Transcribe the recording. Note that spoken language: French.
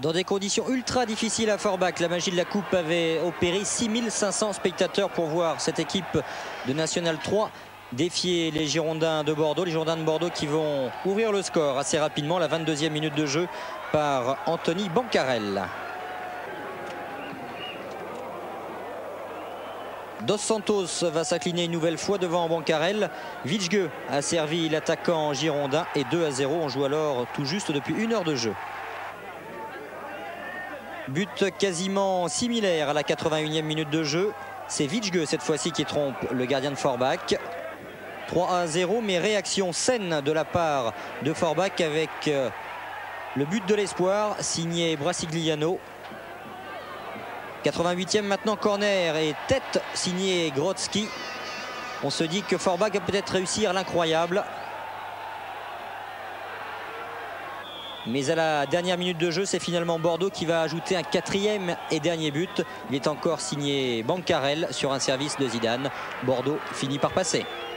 Dans des conditions ultra difficiles à Forbach, la magie de la coupe avait opéré 6500 spectateurs pour voir cette équipe de National 3 défier les Girondins de Bordeaux. Les Girondins de Bordeaux qui vont ouvrir le score assez rapidement, la 22e minute de jeu par Anthony Bancarel. Dos Santos va s'incliner une nouvelle fois devant Bancarel. Vichgue a servi l'attaquant girondin et 2-0. On joue alors tout juste depuis 1 heure de jeu. But quasiment similaire à la 81e minute de jeu. C'est Vichgue cette fois-ci qui trompe le gardien de Forbach. 3-0, mais réaction saine de la part de Forbach avec le but de l'espoir signé Brasigliano. 88e maintenant, corner et tête signé Grodzki. On se dit que Forbach va peut-être réussir l'incroyable. Mais à la dernière minute de jeu, c'est finalement Bordeaux qui va ajouter un 4e et dernier but. Il est encore signé Bancarel sur un service de Zidane. Bordeaux finit par passer.